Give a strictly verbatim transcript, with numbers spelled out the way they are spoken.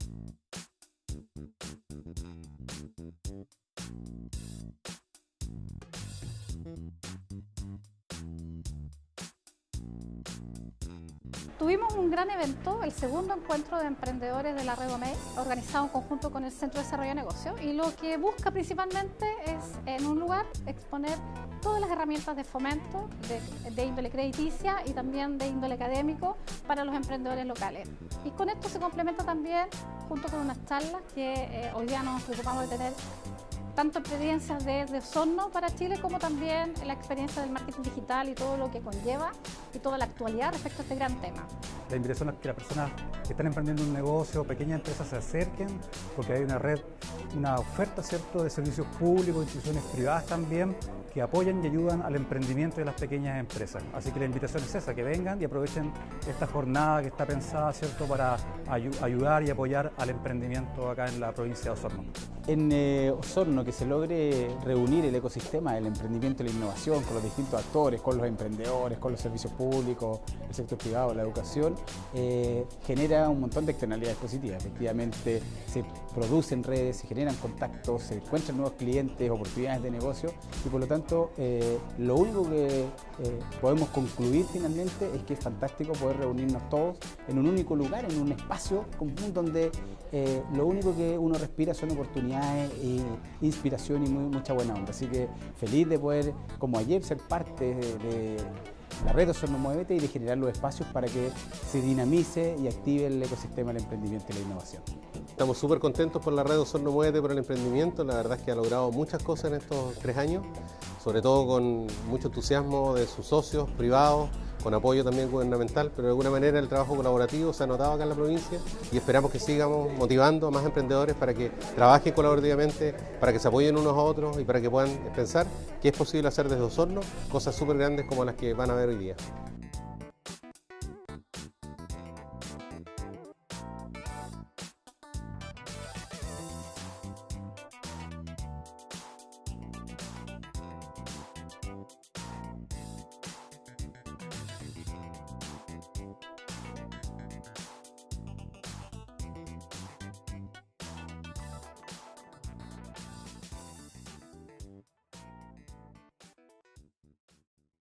Tuvimos un gran evento, el segundo encuentro de emprendedores de la red OMEI, organizado en conjunto con el Centro de Desarrollo de Negocios, y lo que busca principalmente es, en un lugar, exponer todas las herramientas de fomento de, de índole crediticia y también de índole académico para los emprendedores locales. Y con esto se complementa también, junto con unas charlas que eh, hoy día nos preocupamos de tener tanto experiencias de, de Osorno para Chile como también la experiencia del marketing digital y todo lo que conlleva y toda la actualidad respecto a este gran tema. La invitación es que las personas que están emprendiendo un negocio, pequeñas empresas, se acerquen, porque hay una red, una oferta, ¿cierto?, de servicios públicos, instituciones privadas también, que apoyan y ayudan al emprendimiento de las pequeñas empresas. Así que la invitación es esa, que vengan y aprovechen esta jornada que está pensada, ¿cierto?, para ay ayudar y apoyar al emprendimiento acá en la provincia de Osorno. En eh, Osorno, que se logre reunir el ecosistema del emprendimiento y la innovación con los distintos actores, con los emprendedores, con los servicios públicos, el sector privado, la educación, eh, genera un montón de externalidades positivas. Efectivamente, se producen redes, se generan contactos, se encuentran nuevos clientes, oportunidades de negocio, y por lo tanto, eh, lo único que eh, podemos concluir finalmente es que es fantástico poder reunirnos todos en un único lugar, en un espacio común donde eh, lo único que uno respira son oportunidades y inspiración y muy, mucha buena onda. Así que feliz de poder, como ayer, ser parte de, de la red Osorno Muévete y de generar los espacios para que se dinamice y active el ecosistema del emprendimiento y la innovación. Estamos súper contentos por la red Osorno Muévete por el emprendimiento. La verdad es que ha logrado muchas cosas en estos tres años, sobre todo con mucho entusiasmo de sus socios privados, con apoyo también gubernamental, pero de alguna manera el trabajo colaborativo se ha notado acá en la provincia y esperamos que sigamos motivando a más emprendedores para que trabajen colaborativamente, para que se apoyen unos a otros y para que puedan pensar que es posible hacer desde Osorno cosas súper grandes como las que van a ver hoy día.